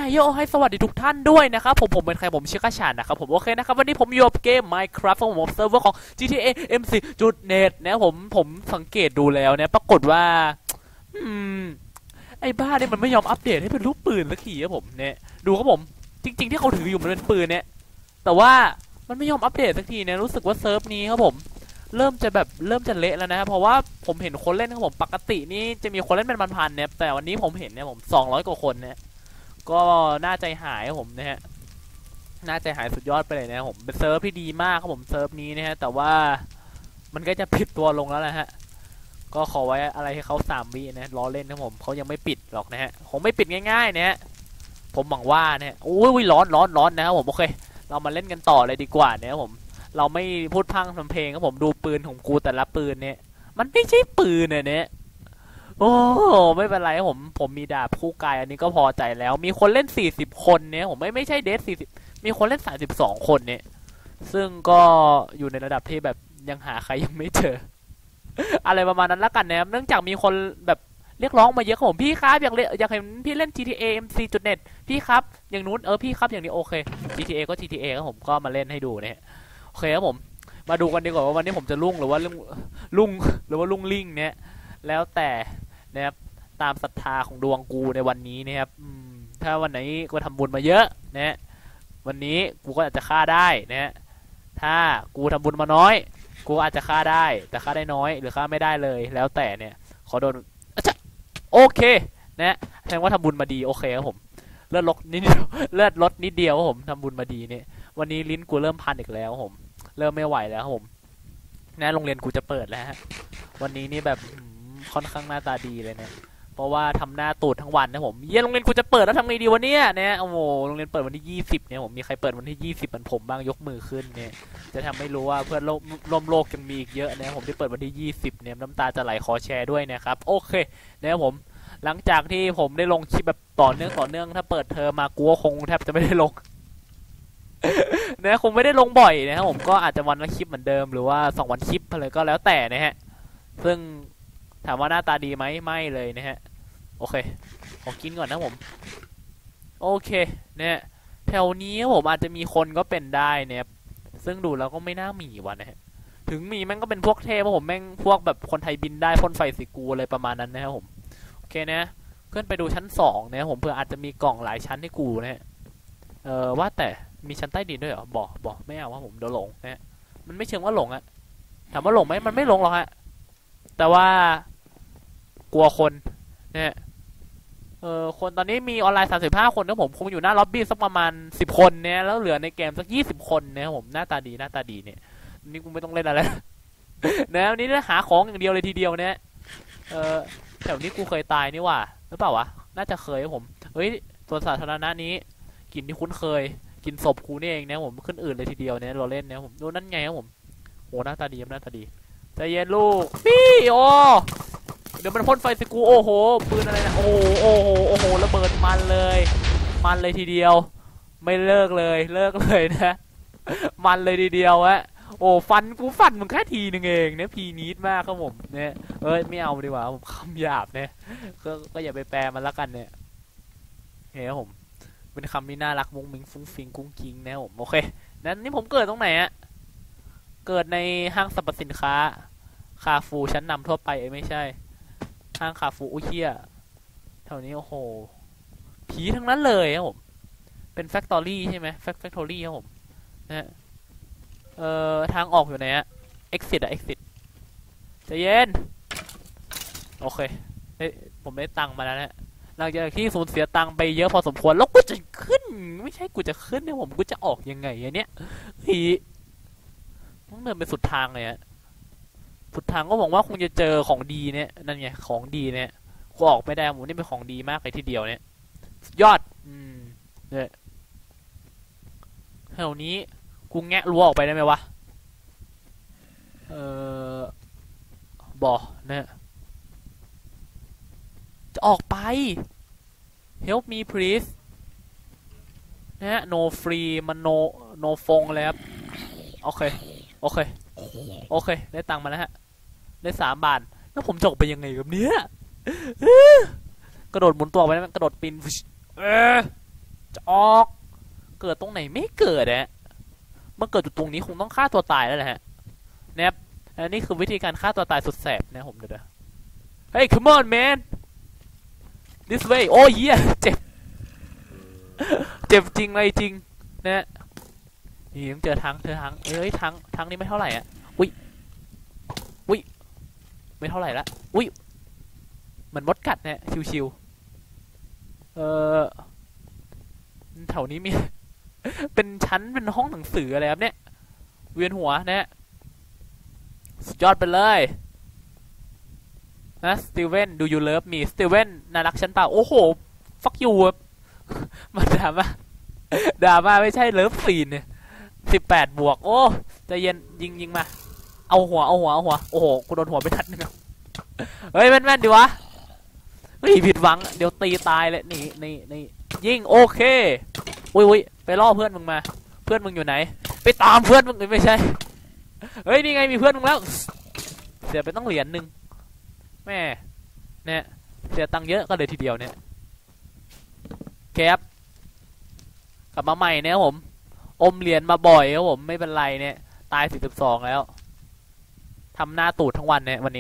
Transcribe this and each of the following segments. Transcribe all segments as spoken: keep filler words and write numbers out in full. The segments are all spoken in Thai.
โยให้สวัสดีทุกท่านด้วยนะครับผมผมเป็นใครผมชื่อกาชานนะครับผมโอเคนะครับวันนี้ผมอยู่กับเกม Minecraft ของผมเซิร์ฟเวอร์ของ จี ที เอ เอ็ม ซี จุด เน็ต นะผมผมสังเกตดูแล้วเนี่ยปรากฏว่าอืมไอ้บ้าเนี่ยมันไม่ยอมอัปเดตให้เป็นรูปปืนสักทีครับผมเนี่ยดูครับผมจริงๆที่เขาถืออยู่มันเป็นปืนเนี่ยแต่ว่ามันไม่ยอมอัปเดตสักทีเนี่ยรู้สึกว่าเซิร์ฟนี้ครับผมเริ่มจะแบบเริ่มจะเละแล้วนะครับเพราะว่าผมเห็นคนเล่นครับผมปกตินี่จะมีคนเล่นเป็นพันๆเนี่ยแต่วันนี้ผมเห็นเนี่ยผมสองร้อยกว่าคนเนี่ยก็น่าใจหายครับผมนะฮะน่าใจหายสุดยอดไปเลยนะผมเป็นเซิร์ฟที่ดีมากครับผมเซิร์ฟนี้นะฮะแต่ว่ามันก็จะปิดตัวลงแล้วนะฮะก็ขอไว้อะไรให้เขาสามวินะล้อเล่นนะผมเขายังไม่ปิดหรอกนะฮะคงไม่ปิดง่ายๆนะฮะผมหวังว่าเนี่ยโอ้ยร้อนร้อนร้อนนะครับผมโอเคเรามาเล่นกันต่อเลยดีกว่านะครับผมเราไม่พูดพังทำเพลงครับผมดูปืนของกูแต่ละปืนเนี่ยมันไม่ใช่ปืนเนี่ยโอ้ไม่เป็นไรผมผมมีดาบคู่กายอันนี้ก็พอใจแล้วมีคนเล่นสี่สิบคนเนี่ยผมไม่ไม่ใช่เดทสี่สิบมีคนเล่นสามสิบสองคนเนี่ยซึ่งก็อยู่ในระดับที่แบบยังหาใครยังไม่เจอ อะไรประมาณนั้นละกันนะเนื่องจากมีคนแบบเรียกร้องมาเยอะครับผมพี่ครับอยากเล่นอยากเห็นพี่เล่น จี ที เอ เอ็ม ซี จุด เน็ต พี่ครับอย่างนู้นเออพี่ครับอย่างนี้โอเค จี ที เอ ก็ จี ที เอ ครับผมก็มาเล่นให้ดูเนี่ยโอเคครับผมมาดูกันดีกว่าว่าวันนี้ผมจะลุ่งหรือว่าลุ่งลุ่งหรือว่าลุ่งลิ่งเนี่ยแล้วแต่นะครับตามศรัทธาของดวงกูในวันนี้นะครับถ้าวันไหนกูทำบุญมาเยอะนะวันนี้กูก็อาจจะฆ่าได้นะถ้ากูทำบุญมาน้อยกูอาจจะฆ่าได้แต่ฆ่าได้น้อยหรือฆ่าไม่ได้เลยแล้วแต่เนี่ยขอโดนโอเคนะแสดงว่าทำบุญมาดีโอเคครับผมเลือดลดนิดเดียวเลือดลดนิดเดียวครับผมทำบุญมาดีเนี่ยวันนี้ลิ้นกูเริ่มพันอีกแล้วผมเริ่มไม่ไหวแล้วครับผมนะโรงเรียนกูจะเปิดแล้วฮะวันนี้นี่แบบค่อนข้างหน้าตาดีเลยเนี่ยเพราะว่าทำหน้าตูดทั้งวันนะผมเยี่ยโรงเรียนกูจะเปิดแล้วทำไงดีวันนี้เนี่ยโอ้โหโรงเรียนเปิดวันที่ยี่สิบเนี่ยผมมีใครเปิดวันที่ยี่สิบเหมือนผมบ้างยกมือขึ้นเนี่ยจะทำให้รู้ว่าเพื่อนโลกร่วมโลกยังมีอีกเยอะนะผมที่เปิดวันที่ยี่สิบเนี่ยน้ำตาจะไหลขอแชร์ด้วยนะครับโอเคนะผมหลังจากที่ผมได้ลงคลิปแบบต่อเนื่องต่อเนื่องถ้าเปิดเทอมมากูคงแทบจะไม่ได้ลง นะคงไม่ได้ลงบ่อยนะครับผมก็อาจจะวันละคลิปเหมือนเดิมหรือว่าสองวันคลิปอะไรก็แล้วแต่นะฮะซึ่งถามว่าหน้าตาดีไหมไม่เลยนะฮะโอเคขอกินก่อนนะผมโอเคเนี่ยแถวนี้ผมอาจจะมีคนก็เป็นได้เนี่ยซึ่งดูแล้วก็ไม่น่ามีวะนะฮะถึงมีแม่งก็เป็นพวกเทพผมแม่งพวกแบบคนไทยบินได้พ่นไฟสีกูอะไรประมาณนั้นนะครับผมโอเคนะขึ้นไปดูชั้นสองเนี่ยผมเผื่ออาจจะมีกล่องหลายชั้นให้กูนะฮะเออว่าแต่มีชั้นใต้ดินด้วยเหรอบอกบอกไม่เอาว่าผมเดี๋ยวหลงนะมันไม่เชิงว่าหลงอะถามว่าหลงไหมมันไม่หลงหรอกฮะแต่ว่ากลัวคนเนี่ยเออคนตอนนี้มีออนไลน์สามสิบห้าคนนะผมคงอยู่หน้าล็อบบี้สักประมาณสิบคนเนี่ยแล้วเหลือในเกมสักยี่สิบคนเนี่ยผมหน้าตาดีหน้าตาดีเนี่ยนี่กูไม่ต้องเล่นอะไรนะวันนี้หาของอย่างเดียวเลยทีเดียวเนี่ยเออแถวนี้กูเคยตายนี่ว่าหรือเปล่าวะน่าจะเคยผมเฮ้ยส่วนสาธารณะนี้กลิ่นที่คุ้นเคยกินศพกูนี่เองนะผมขึ้นอื่นเลยทีเดียวเนี่ยเราเล่นเนี่ยผมดูนั่นไงครับผมโหหน้าตาดีหน้าตาดีใจเย็นลูกพี่โอเดี๋ยวมันพ่นไฟใส่กูโอ้โหปืนอะไรนะโอ้โหโอ้โหโอ้โหระเบิดมันเลยมันเลยทีเดียวไม่เลิกเลยเลิกเลยนะมันเลยทีเดียวฮะโอ้ฟันกูฟันมึงแค่ทีนึงเองเนี่ยพีนิดมากครับผมเนี่ยเอ้ยไม่เอาดีกว่าผมคำหยาบเนี่ยก็ก็อย่าไปแปลมันละกันเนี่ยเฮ้ยผมเป็นคำที่น่ารักมุ้งมิ้งฟุ้งฟิงกุ้งกิ้งนะผมโอเคนั้นนี่ผมเกิดตรงไหนอะเกิดในห้างสรรพสินค้าคาฟูชั้นนำทั่วไปไม่ใช่ห้างคาฟูอุ้ยเฮียแถวนี้โอ้โหผีทั้งนั้นเลยครับผมเป็นแฟคทอรี่ใช่ไหมแฟคแฟคทอรี่ครับผมนะเอ่อทางออกอยู่ไหนอะ exit อะ exit ใจเย็นโอเคเฮ้ยผมได้ตังค์มาแล้วนะหลังจากที่สูญเสียตังค์ไปเยอะพอสมควรแล้วกูจะขึ้นไม่ใช่กูจะขึ้นเนี่ยผมกูจะออกยังไงอันเนี้ยผีต้องเดินไปสุดทางเลยฮะสุดทางก็หวังว่าคงจะเจอของดีเนี่ยนั่นไงของดีเนี่ยกูออกไม่ได้ผมนี่เป็นของดีมากเลยทีเดียวเนี่ยยอดอืมเนี่ยแถวนี้กูแงะรั้วออกไปได้ไหมวะเออบ่เนี่ยจะออกไป help me please นะฮะ no free มัน no no ฟงเลยครับโอเคโอเคโอเคได้ตังค์มาแล้วฮะได้สามบาทแล้วผมจะออกไปยังไงกับเนี้ยกระโดดหมุนตัวไปแล้วกระโดดปีนเออจะออกเกิดตรงไหนไม่เกิดนะเมื่อเกิดจุดตรงนี้คงต้องฆ่าตัวตายแล้วแหละฮะนะครับอันนี้คือวิธีการฆ่าตัวตายสุดแสบนะผมเดี๋ยวเฮ้ย come on man this way โอ้ยเหี้ยเจ็บเจ็บจริงเลยจริงนะนี่ต้องเจอทั้งเจอทั้งเอ้ยทั้งทั้งนี้ไม่เท่าไหร่อ่ะอุ้ยอุ้ยไม่เท่าไหร่ละอุ้ยเหมือนมดกัดเนี่ยชิวๆเออแถวนี้มี เป็นชั้นเป็นห้องหนังสืออะไรครับเนี่ยเวียนหัวนะสุดยอดไปเลยนะสตีเวนดูยูเลิฟมีสตีเวนน่ารักฉันเปล่าโอ้โหฟักยูมาด่ามาด่ามาไม่ใช่เลิฟซีนเนี่ยสิบแปดบวกโอ้ใจเย็นยิงยิงมาเอาหัวเอาหัวเอาหัวโอ้โหกูโดนหัวไปทัดนึงเฮ้ยแม่นแม่นดีวะเฮ้ยผิดหวังเดี๋ยวตีตายเลยนี่นี่นี่ยิงโอเคอุ้ยอุ้ยไปล่อเพื่อนมึงมาเพื่อนมึงอยู่ไหนไปตามเพื่อนมึงไม่ใช่เฮ้ยนี่ไงมีเพื่อนมึงแล้วเสียไปต้องเหรียญหนึ่งแม่เนี่ยเสียตังค์เยอะก็เลยทีเดียวเนี่ยแคปกลับมาใหม่เนี่ยผมอมเหรียญมาบ่อยครับผมไม่เป็นไรเนี่ยตายสี่สิบสองแล้วทำหน้าตูดทั้งวันเนี่ยวันนี้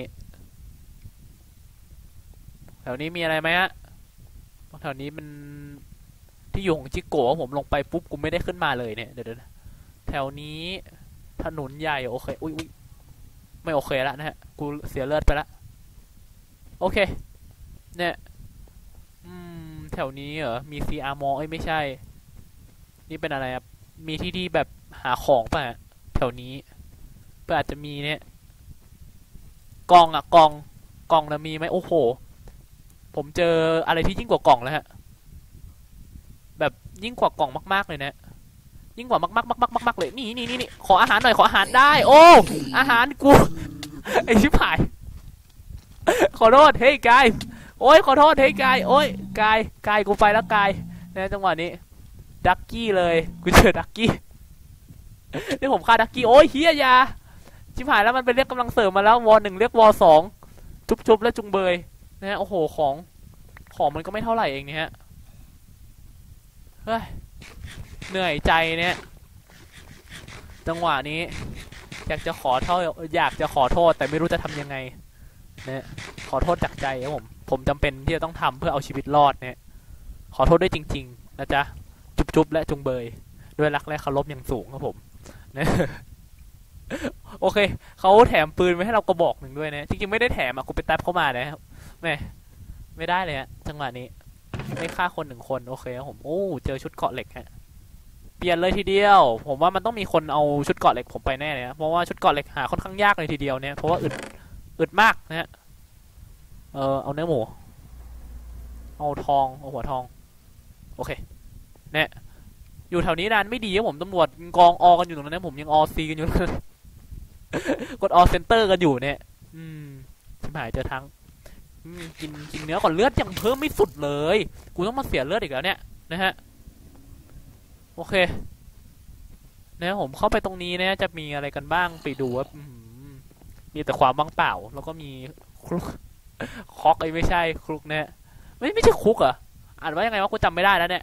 แถวนี้มีอะไรไหมฮะแถวนี้มันที่อยู่ของชิโกะผมลงไปปุ๊บกูไม่ได้ขึ้นมาเลยเนี่ยเดี๋ยวแถวนี้ถนนใหญ่โอเคอุ้ยอุ้ยไม่โอเคแล้วนะฮะกูเสียเลือดไปละโอเคเนี่ยอืมแถวนี้เหรอมีซีอาร์มอเอ้ยไม่ใช่นี่เป็นอะไรครับมีที่ที่แบบหาของป่ะแถวนี้เพื่ออาจจะมีเนี่ยกล่องอะกล่องกล่องนะมีไหมโอ้โหผมเจออะไรที่ยิ่งกว่ากล่องแล้วฮะแบบยิ่งกว่ากล่องมากๆเลยนะยิ่งกว่ามากๆมากๆมากๆเลยนี่นี่นี่นี่ขออาหารหน่อยขออาหารได้โอ้อาหารกูไอชิบหายขอโทษเฮ้ยกายโอ้ยขอโทษเฮ้ยกายโอ้ยกายกายกูไปแล้วกายในจังหวะนี้ดักกี้เลยกูเจอดักกี้นี่ผมฆ่าดักกี้โอ้ยเฮียยาชิบหายแล้วมันไปเรียกกำลังเสริมมาแล้ววอหนึ่งเรียกวอสองจุบจุบแล้วจุงเบยนะฮะโอ้โหของของมันก็ไม่เท่าไหร่เองเนี่ยฮะเฮ้ยเหนื่อยใจเนี่ยจังหวะนี้อยากจะขอโทษอยากจะขอโทษแต่ไม่รู้จะทำยังไงเนี่ยขอโทษจากใจครับผมผมจำเป็นที่จะต้องทำเพื่อเอาชีวิตรอดเนี่ยขอโทษด้วยจริงๆนะจ๊ะจุบๆและจุงเบยด้วยรักและเคารพอย่างสูงครับผมนะโอเคเขาแถมปืนไว้ให้เรากระบอกหนึ่งด้วยนะจริงๆไม่ได้แถมอ่ะกูไปแท็บเข้ามานะครับแม่ไม่ได้เลยฮะจังหวะนี้ได้ฆ่าคนหนึ่งคนโอเคครับผมโอ้เจอชุดเกราะเหล็กฮะเปลี่ยนเลยทีเดียวผมว่ามันต้องมีคนเอาชุดเกราะเหล็กผมไปแน่เลยนะเพราะว่าชุดเกราะเหล็กหาค่อนข้างยากเลยทีเดียวเนี่ยเพราะว่าอึดอึดมากนะฮะเออเอาเนื้อหมูเอาทองเอาหัวทองโอเคเนี่ยอยู่แถวนี้นานไม่ดีครับผมตำรวจกองออกันอยู่ตรงนั้นผมยังออซีกันอยู่เลยกดออเซนเตอร์กันอยู่เนี่ยอืมชิบหายเจอทั้งกินกินเนื้อก่อนเลือดยังเพิ่มไม่สุดเลยกูต้องมาเสียเลือดอีกแล้วเนี่ยนะฮะโอเคนะผมเข้าไปตรงนี้นะจะมีอะไรกันบ้างไปดูว่ามีแต่ความว่างเปล่าแล้วก็มีคลุกคอกไอ้ไม่ใช่คลุกเนี่ยไม่ไม่ใช่คุกเหรออ่านว่ายังไงวะกูจำไม่ได้แล้วเนี่ย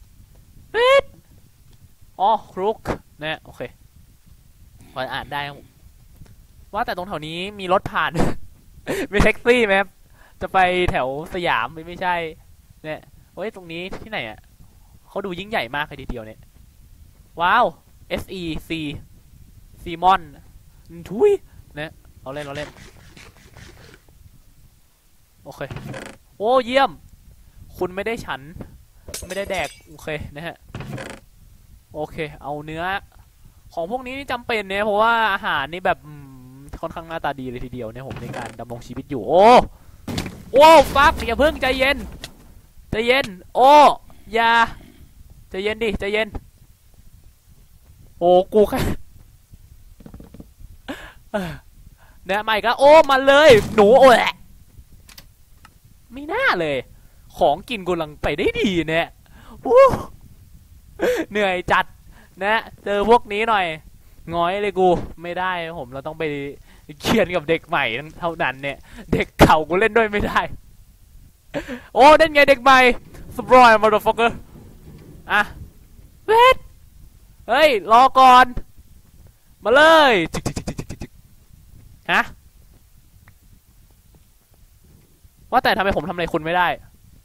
อ๋อคลุกเนี่ยโอเคพออ่านได้ว่าแต่ตรงแถวนี้มีรถผ่านมีแท็กซี่ไหมครับจะไปแถวสยามไม่ใช่เนี่ยโอ้ยตรงนี้ที่ไหนอ่ะเขาดูยิ่งใหญ่มากเลยทีเดียวเนี่ยว้าว เอส อี ซี ซีมอนทุยเนี่ยเราเล่นเราเล่นโอเคโอ้เยี่ยมคุณไม่ได้ฉันไม่ได้แดกโอเคนะฮะโอเคเอาเนื้อของพวกนี้นี่จำเป็นเนี่ยเพราะว่าอาหารนี่แบบค่อนข้างหน้าตาดีเลยทีเดียวเนี่ยผมในการดำรงชีวิตอยู่โอ้โอ้ฟักอย่าเพิ่งใจเย็นใจเย็นโอ้อย่าใจเย็นดิใจเย็นโอ้กูแค่เนี่ยใหม่ก็โอ้มาเลยหนูโอ้แหละไม่น่าเลยของกินกูลังไปได้ดีเนี่ยเหนื่อยจัดนะเจอพวกนี้หน่อยง้อยเลยกูไม่ได้ผมเราต้องไปเขียนกับเด็กใหม่เท่านั้นเนี่ยเด็กเก่ากูเล่นด้วยไม่ได้โอ้เล่นไงเด็กใหม่สปรอยมาร์ดฟอกเกอร์อ่ะเวทเฮ้ยรอก่อนมาเลยฮะว่าแต่ทำไมผมทำอะไรคุณไม่ได้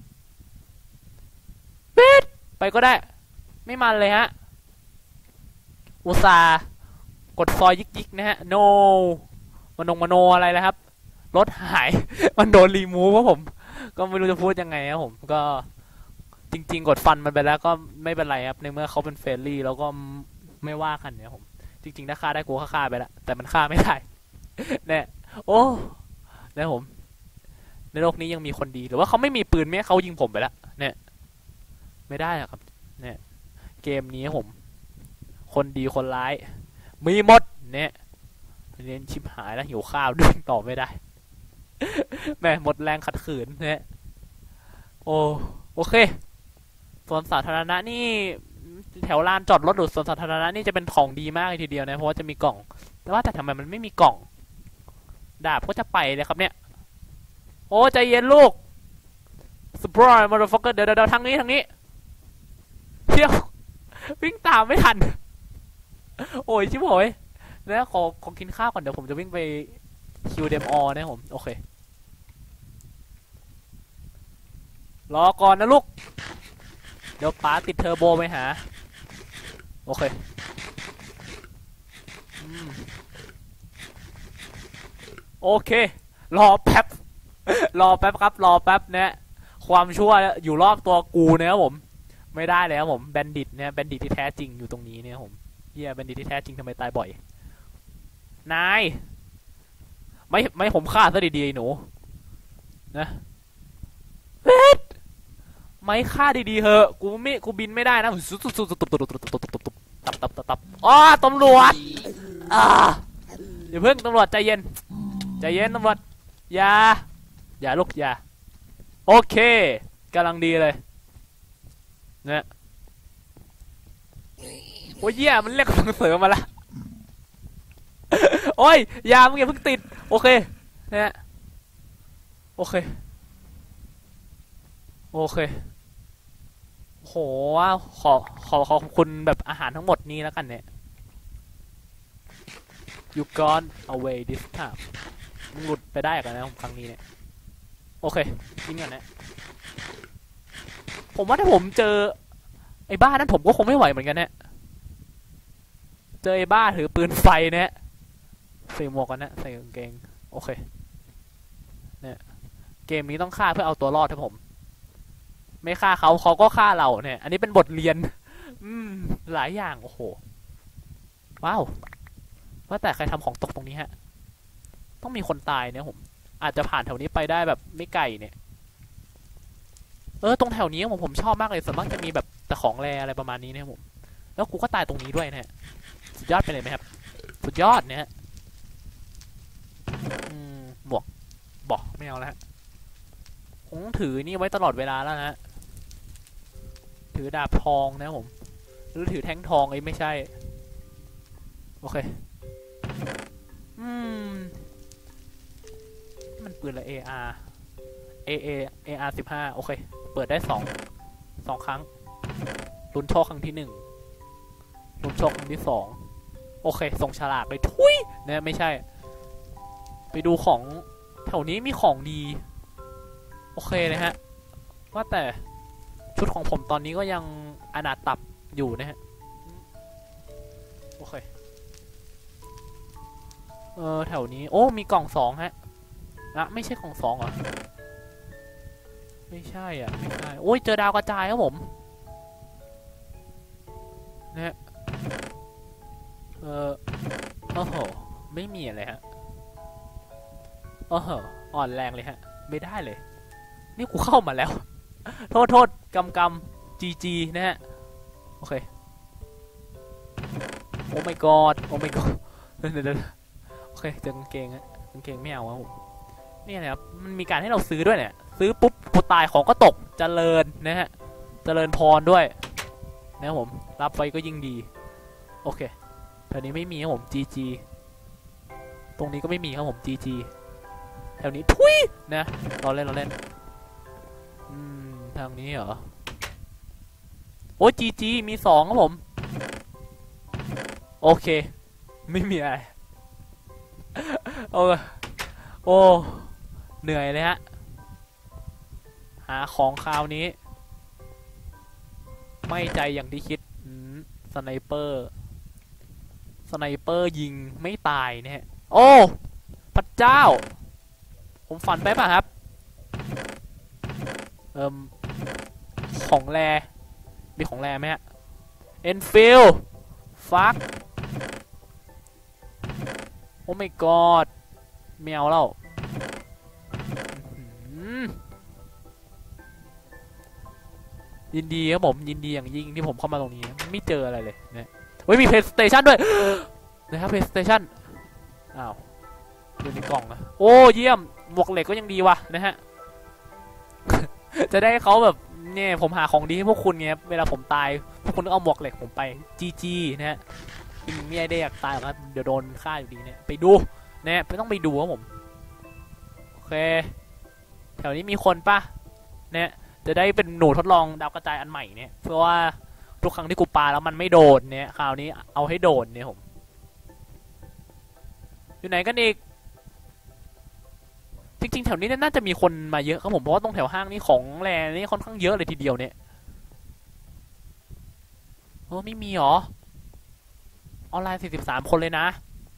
เวทไปก็ได้ไม่มันเลยฮะอุตส่าห์กดซอยยิกๆนะฮะ no มนงมโนอะไรแล้วครับรถหายมันโดนรีมูฟเพราะผมก็ไม่รู้จะพูดยังไงครับผมก็จริงๆกดฟันมันไปแล้วก็ไม่เป็นไรครับในเมื่อเขาเป็นเฟรนลี่แล้วก็ไม่ว่ากันเนี่ยผมจริงๆถ้าฆ่าได้กูฆ่าไปแล้วแต่มันฆ่าไม่ได้เนี่ยโอ้เนี่ยผมในโลกนี้ยังมีคนดีหรือว่าเขาไม่มีปืนไหมเขายิงผมไปแล้วเนี่ยไม่ได้ครับเนี่ยเกมนี้ผมคนดีคนร้ายมีหมดเนี่ยเน้นชิบหายแล้วหิวข้าวดึงต่อไม่ได้แม่หมดแรงขัดขืนเนี่ยโอ้โอเคสวนสาธารณะนี่แถวลานจอดรถหรือสวนสาธารณะนี่จะเป็นของดีมากทีเดียวนะเพราะว่าจะมีกล่องแต่ว่าแต่ทำไมมันไม่มีกล่องดาบก็จะไปเลยครับเนี่ยโอ้ใจเย็นลูกสปอยล์มาร์ฟักเกอร์เดี๋ยวเดี๋ยวทางนี้ทางนี้เที่ยววิ่งตามไม่ทันโอ้ยชิบหายแล้วขอขอกินข้าวก่อนเดี๋ยวผมจะวิ่งไปคิวเดมออนะผมโอเครอก่อนนะลูกเดี๋ยวป๋าติดเทอร์โบไปหาโอเคโอเครอแป๊บรอแป๊บครับรอแป๊บเนี่ยความชั่วอยู่รอบตัวกูนะครับผมไม่ได้เลยครับผมแบนดิตเนี่ยแบนดิตที่แท้จริงอยู่ตรงนี้เนี่ยผมเฮียแบนดิตที่แท้จริงทำไมตายบ่อยนายไม่ไม่ผมฆ่าซะดีๆหนูนะเวทไม่ฆ่าดีๆเหอะกูไม่กูบินไม่ได้นะสุดๆๆตับตับตับตับตับอ๋อตำรวจอ่าเดี๋ยวเพิ่งตำรวจใจเย็นใจเย็นตำรวจอย่าอย่าลุกอย่าโอเคกำลังดีเลยเนี่ยโอ้ยเหี้ยมันเรียกกำลังเสริมมาละโอ้ยยามึงอย่าเพิ่งติดโอเคเนี่ยโอเคโอเคโหขอขอขอบคุณแบบอาหารทั้งหมดนี้แล้วกันเนี่ย you gone away this time มึงหลุดไปได้กันนะครั้งนี้เนี่ยโอเคกินก่อนนะผมว่าถ้าผมเจอไอ้บ้านั้นผมก็คงไม่ไหวเหมือนกันเนี่ยเจอไอ้บ้าถือปืนไฟเนี่ยใส่หมวกกันนะใส่กางเกงโอเคเนี่ยเกมนี้ต้องฆ่าเพื่อเอาตัวรอดครับผมไม่ฆ่าเขาเขาก็ฆ่าเราเนี่ยอันนี้เป็นบทเรียนอืมหลายอย่างโอ้โหว้าวว่าแต่ใครทำของตกตรงนี้ฮะต้องมีคนตายเนี่ยผมอาจจะผ่านแถวนี้ไปได้แบบไม่ไกลเนี่ยเออตรงแถวนี้ผมผมชอบมากเลยส่วนมากจะมีแบบแต่ของแรอะไรประมาณนี้เนี่ยผมแล้วกูก็ตายตรงนี้ด้วยเนี่ยสุดยอดไปเลยไหมครับสุดยอดเนี่ยหมวกบอกไม่เอาแล้วคงถือนี่ไว้ตลอดเวลาแล้วนะถือดาบทองนะผมหรือถือแท่งทองไอ้ไม่ใช่โอเคอืมมันปืนละ เอ อาร์ เอ เอ เอ อาร์ สิบห้าโอเคเปิดได้สองสองครั้งลุ้นโชคครั้งที่หนึ่งลุ้นโชคครั้งที่สองโอเคส่งฉลากเลยทุยเนี่ยไม่ใช่ไปดูของแถวนี้มีของดีโอเคเลยฮะว่าแต่ชุดของผมตอนนี้ก็ยังอนาถตับอยู่นะฮะโอเคเออแถวนี้โอ้มีกล่องสองฮะอะไม่ใช่กล่องสองเหรอไม่ใช่อ่ะไม่ใช่โอ้ยเจอดาวกระจายครับผมเนี่ยเออโอ้โหไม่มีอะไรฮะโอ้โหอ่อนแรงเลยฮะไม่ได้เลยนี่กูเข้ามาแล้วโทษโทษกำกำจีจีนะฮะโอเคโอ้ my god โอ้ my god เดี๋ยวเดี๋ยวโอเคเจอกางเกงฮะกางเกงไม่เอาครับผมนี่นะครับมันมีการให้เราซื้อด้วยเนี่ยซื้อปุ๊บกูตายของก็ตกเจริญนะฮะเจริญพรด้วยนะผมรับไว้ก็ยิ่งดีโอเคแถวนี้ไม่มีครับผมจีจีตรงนี้ก็ไม่มีครับผมจีจีแถวนี้ทุยนะเราเล่นเราเล่นอืมทางนี้เหรอโอ้จีจีมีสองครับผมโอเคไม่มีอะไรโอ้โอ้เหนื่อยเลยฮะหาของคราวนี้ไม่ใจอย่างที่คิดสไนเปอร์สไนเปอร์ยิงไม่ตายเนี่ยโอ้พระเจ้าผมฝันไปป่ะครับเอ่มของแรมีของแรไหมฮะเอ็นฟิลฟักโอ้ my god แมวเล่ายินดีครับผมยินดีอย่างยิ่งที่ผมเข้ามาตรงนี้ไม่เจออะไรเลยเนี่ยเฮ้ยมี PlayStation ด้วยนะครับ PlayStation อ้าวอยู่ในกล่องนะโอ้เยี่ยมหมวกเหล็กก็ยังดีวะนะฮะ จะได้เขาแบบเนี่ยผมหาของดีให้พวกคุณไงเวลาผมตายพวกคุณต้องเอาหมวกเหล็กผมไปจีจีนะฮะจริงไม่ได้อยากตายหรอกครับเดี๋ยวโดนฆ่าอยู่ดีเนี่ยไปดูเนี่ยไม่ต้องไปดูครับผมโอเคแถวนี้มีคนปะเนี่ยจะได้เป็นหนูทดลองดาวกระจายอันใหม่เนี่ยเพื่อว่าทุกครั้งที่กูปาแล้วมันไม่โดนเนี่ยคราวนี้เอาให้โดนเนี่ยผมอยู่ไหนกันอีกจริงๆแถวนี้น่าจะมีคนมาเยอะครับผมเพราะว่าตรงแถวห้างนี้ของแร่นี่ค่อนข้างเยอะเลยทีเดียวเนี่ยโอ้ไม่มีหรอออนไลน์สี่สิบสามคนเลยนะ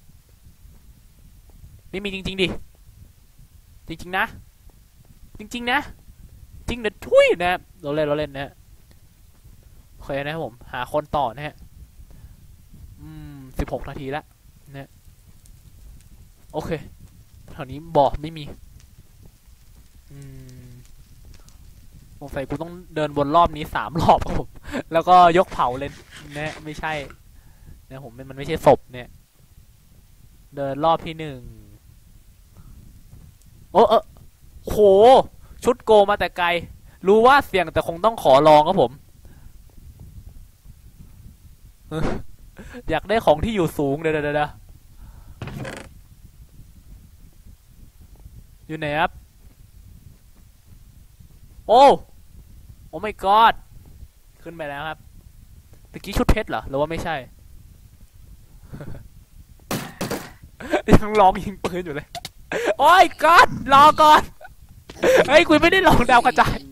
ไม่มีจริงๆดิจริงๆนะจริงๆนะจริงเด็ดทุยนะเราเล่นเราเล่นนะโอเคนะครับผมหาคนต่อนะฮะอืมสิบหกนาทีแล้วนะโอเคแถวนี้บอกไม่มีอืมสงสัยกูต้องเดินวนรอบนี้สามรอบครับผมแล้วก็ยกเผาเลยนะไม่ใช่นะผมมันไม่ใช่ศพเนี่ยเดินรอบที่หนึ่งโอ้เออโหชุดโกมาแต่ไกลรู้ว่าเสี่ยงแต่คงต้องขอลองครับผมอยากได้ของที่อยู่สูงเดี๋ยวเดี๋ยวอยู่ไหนครับโอ้โอ้ my god ขึ้นไปแล้วครับตะกี้ชุดเพชรเหรอหรือว่าไม่ใช่ ยังลองยิงปืนอยู่เลยโอ้ยก๊อดรอก่อนเฮ้ยคุยไม่ได้ลองดาวกระจาย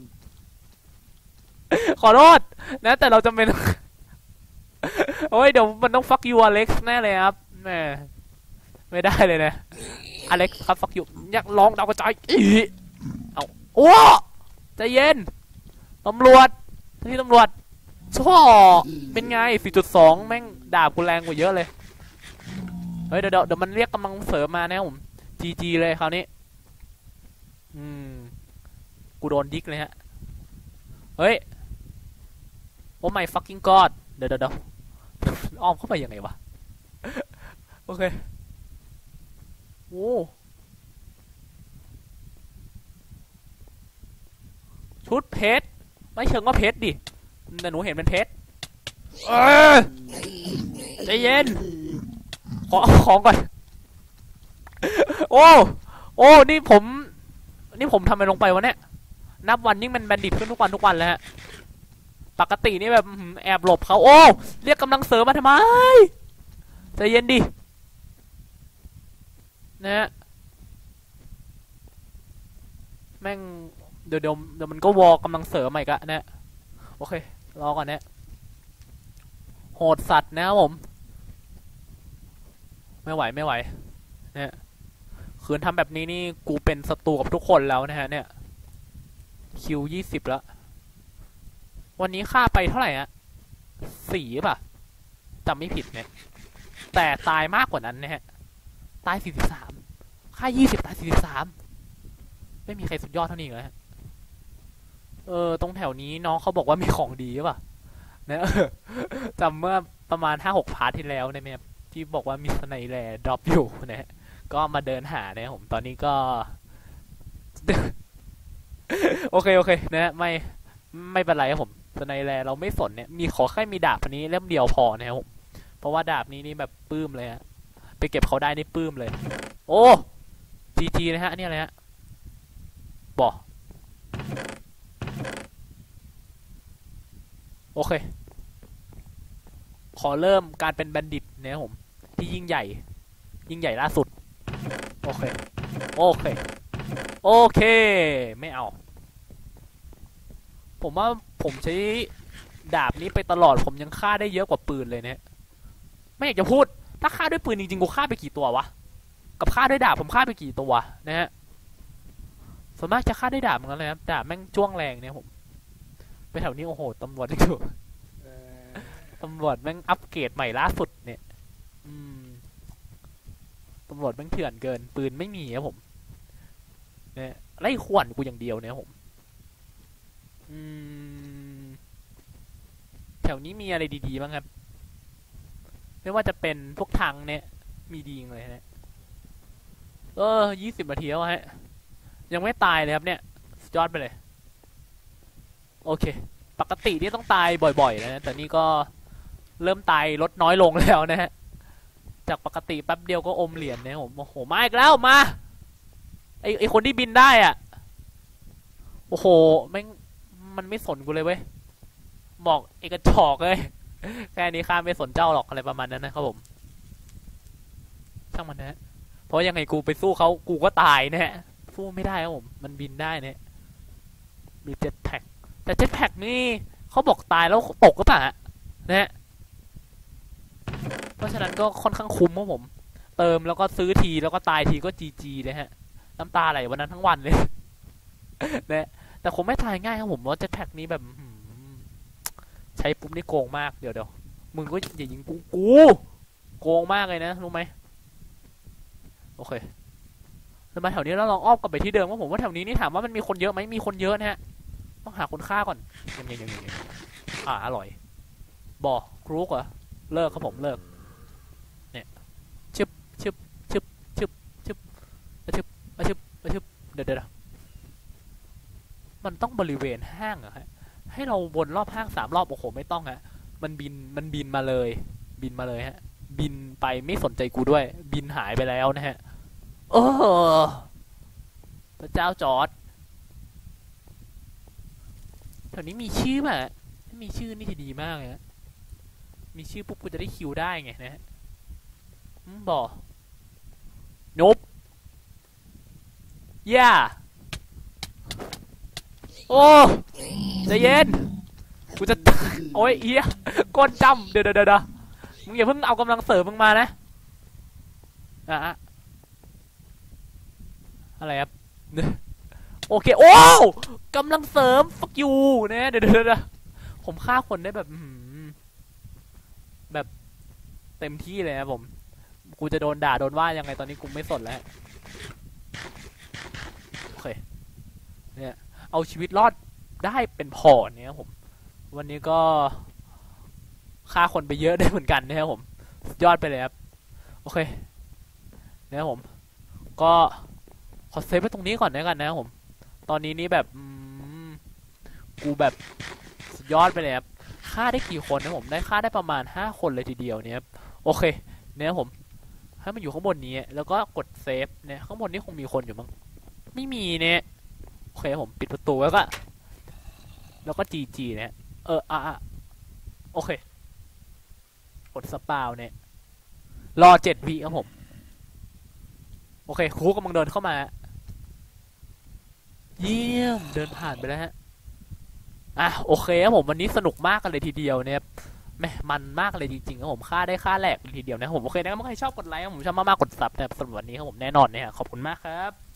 ขอโทษนะแต่เราจำเป็นโอ้ยเดี๋ยวมันต้องฟักยูอเล็กซ์แน่เลยครับแม่ไม่ได้เลยนะอเล็กซ์ครับฟักยูอยากลองดาวกระจายอีเอาโอ้ใจเย็นตำรวจที่ตำรวจช่อเป็นไง สี่จุดสอง แม่งด่ากูแรงกว่าเยอะเลยเฮ้ยเดี๋ยวเดี๋ยวมันเรียกกำลังเสริมมานะผมจีจีเลยคราวนี้อืมกูโดนดิกเลยฮะเฮ้ยโอ้ my fucking god เดี๋ยวเดี๋ยวอ้อมเข้าไปยังไงวะโอเคโอ้ชุดเพชรไม่เชิงว่าเพชรดิแต่หนูเห็นเป็นเพชรเออใจเย็นขอของก่อนโอ้โอ้นี่ผมนี่ผมทำอะไรลงไปวะเนี่ยนับวันยิ่งมันแบนดิตขึ้นทุกวันทุกวันเลยฮะปกตินี่แบบแอบหลบเขาโอ้เรียกกำลังเสริมมาทำไมใจเย็นดินะฮะแม่งเดี๋ยวเดี๋ยวเดี๋ยวมันก็วอลกำลังเสริมใหม่กะนะโอเครอก่อนนะโหดสัตว์นะผมไม่ไหวไม่ไหวเนี่ยคืนทำแบบนี้นี่กูเป็นศัตรูกับทุกคนแล้วนะฮะเนี่ยคิวยี่สิบแล้ววันนี้ค่าไปเท่าไหร่อะสี่ป่ะจำไม่ผิดเนี่ยแต่ตายมากกว่านั้นนะฮะตายสี่สิบสามค่ายี่สิบตายสี่สิบสามไม่มีใครสุดยอดเท่านี้เลยฮะเออตรงแถวนี้น้องเขาบอกว่ามีของดีป่ะเนี่ยจำเมื่อประมาณห้าหกพาร์ทที่แล้วเนี่ยแม่ที่บอกว่ามีสไนแลดรอปอยู่นะฮะก็มาเดินหาเนี่ยผมตอนนี้ก็ โอเคโอเคนะไม่ไม่เป็นไรครับผมสไนแลเราไม่สนเนี่ยมีขอแค่มีดาบอันนี้เล่มเดียวพอนะครับผมเพราะว่าดาบนี้นี่แบบปื้มเลยฮะไปเก็บเขาได้นี่ปื้มเลยโอ้จีจีนะฮะนี่อะไรฮะบอกโอเคขอเริ่มการเป็นแบนดิตนะครับผมที่ยิ่งใหญ่ยิ่งใหญ่ล่าสุดโอเคโอเคโอเคไม่เอาผมว่าผมใช้ดาบนี้ไปตลอดผมยังฆ่าได้เยอะกว่าปืนเลยเนี่ยไม่อยากจะพูดถ้าฆ่าด้วยปืนจริงๆกูฆ่าไปกี่ตัววะกับฆ่าด้วยดาบผมฆ่าไปกี่ตัวนะฮะส่วนมากจะฆ่าด้วยดาบเหมือนกันเลยครับดาบแม่งจ้วงแรงเนี่ยผมไปแถวนี้โอ้โหตำรวจอยู่ตำรวจแม่งอัปเกรดใหม่ล่าสุดเนี่ยอืมตำรวจแม่งเถื่อนเกินปืนไม่มีครับผมเนี่ยไล่ข่วนกูอย่างเดียวเนี่ยผมอืมแถวนี้มีอะไรดีๆบ้างครับไม่ว่าจะเป็นพวกทางเนี่ยมีดีเลยนะเออยี่สิบนาทีแล้วฮะยังไม่ตายเลยครับเนี่ยยอดไปเลยโอเคปกติที่ต้องตายบ่อยๆนะแต่นี่ก็เริ่มตายลดน้อยลงแล้วนะฮะจากปกติแป๊บเดียวก็อมเหรียญเนี่ยผมโอ้โหมาอีกแล้วมาไอไอคนที่บินได้อ่ะโอ้โหแม่งมันไม่สนกูเลยเว้ยบอกเอกจอกเลยแค่นี้ข้าไม่สนเจ้าหรอกอะไรประมาณนั้นนะครับผมช่างมันนะเพราะยังไงกูไปสู้เขากูก็ตายนะฮะสู้ไม่ได้ครับผมมันบินได้เนี่ยมีเจ็ตแพ็กแต่เจ็ตแพ็กนี่เขาบอกตายแล้วตกก็ป่ะนะฮะเพราะฉะนั้นก็ค่อนข้างคุ้มครับผมเติมแล้วก็ซื้อทีแล้วก็ตายทีก็จีจีเลยฮะน้ำตาไหลวันนั้นทั้งวันเลยนะแต่คงไม่ตายง่ายครับผมเพราะเจ็ตแพ็กนี้แบบใช้ปุ๊บนี่โกงมากเดี๋ยวเดี๋ยวมึงก็อย่ายิงกูกูโกงมากเลยนะรู้ไหมโอเคแล้วมาแถวนี้เราลองอ้อมกลับไปที่เดิมว่าผมว่าแถวนี้นี่ถามว่ามันมีคนเยอะไหมมีคนเยอะนะฮะต้องหาคนฆ่าก่อนยังไงยังไงอ่าอร่อยบอกครูกเหรอเลิกครับผมเลิกเนี่ยชึบชึบชึบชึบชึบชึบชึบชึบเดี๋ยวเดี๋ยวมันต้องบริเวณห้างเหรอฮะให้เราวนรอบห้างสามรอบโอ้โหไม่ต้องฮะมันบินมันบินมาเลยบินมาเลยฮะบินไปไม่สนใจกูด้วยบินหายไปแล้วนะฮะเออพระเจ้าจอร์ดแถวนี้มีชื่อป่ะถ้ามีชื่อนี่จะดีมากเลยนะมีชื่อปุ๊บกูจะได้คิวได้ไงนะฮะบอกนบย่าโอ้ใจเย็นกูจะโอ้ยเอี้ยก้นจำเดี๋ยวเดี๋ยวเดี๋ยวมึงอย่าเพิ่งเอากำลังเสริมมึงมานะอ่ะอะไรครับโอเคโอ้กำลังเสริมฟักยูนะเดี๋ยวเดี๋ยวผมฆ่าคนได้แบบแบบเต็มที่เลยนะผมกูจะโดนด่าโดนว่ายังไงตอนนี้กูไม่สนแล้วโอเคเนี่ยเอาชีวิตรอดได้เป็นพอเนี่ยผมวันนี้ก็ฆ่าคนไปเยอะได้เหมือนกันนะครับผมยอดไปเลยครับโอเคนะครับผมก็ขอเซฟไว้ตรงนี้ก่อนนะกันนะครับผมตอนนี้นี่แบบกูแบบสุดยอดไปเลยครับฆ่าได้กี่คนนะผมได้ฆ่าได้ประมาณห้าคนเลยทีเดียวเนี่ยครับโอเคเนี่ยผมให้มันอยู่ข้างบนนี้แล้วก็กดเซฟเนี่ยข้างบนนี้คงมีคนอยู่มั้งไม่มีเนี่ยโอเคผมปิดประตูแล้วก็แล้วก็จีจีเนี่ยเอออ่ะโอเคกดสปาวเนี่ยรอเจ็ดวิครับผมโอเคครูกำลังเดินเข้ามาเยี่ยมเดินผ่านไปแล้วฮะอ่ะโอเคครับผมวันนี้สนุกมากกันเลยทีเดียวเนี่ยแม่มันมากเลยจริงๆครับผมค่าได้ค่าแหลกเลยทีเดียวนะผมโอเคนะครับถ้าใครชอบกดไลค์ผมชอบมากๆกดซับนะครับสำหรับวันนี้ครับผมแน่นอนเนี่ยขอบคุณมากครับ